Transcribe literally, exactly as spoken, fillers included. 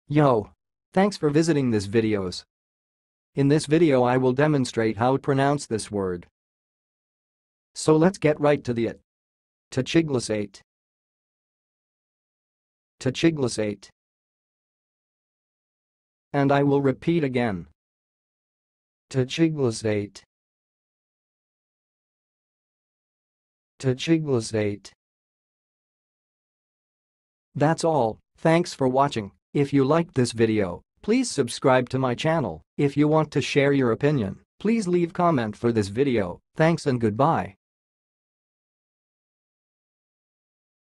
Yo! Thanks for visiting this videos. In this video I will demonstrate how to pronounce this word. So let's get right to the it. ta-ki-glos-eyt. ta-ki-glos-eyt. And I will repeat again. ta-ki-glos-eyt. ta-ki-glos-eyt. That's all, thanks for watching. If you liked this video, please subscribe to my channel. If you want to share your opinion, please leave comment for this video. Thanks and goodbye.